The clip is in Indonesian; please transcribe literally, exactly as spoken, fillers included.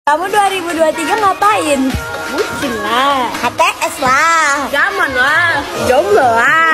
Kamu dua ribu dua puluh tiga ngapain? Bucin lah. H T S lah. Zaman lah. Jomblo lah.